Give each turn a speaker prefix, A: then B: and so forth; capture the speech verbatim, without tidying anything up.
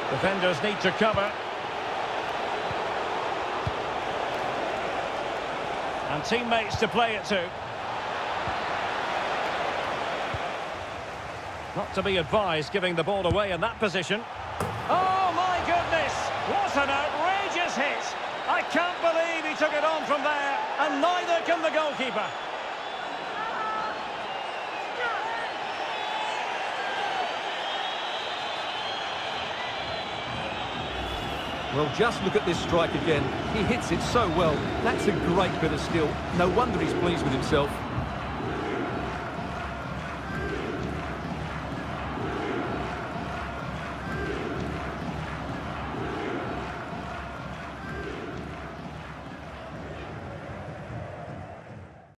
A: Defenders need to cover. And teammates to play it to. Not to be advised giving the ball away in that position. Oh my goodness! What an outrageous hit! I can't believe he took it on from there, and neither can the goalkeeper.
B: Well, just look at this strike again. He hits it so well. That's a great bit of skill. No wonder he's pleased with himself.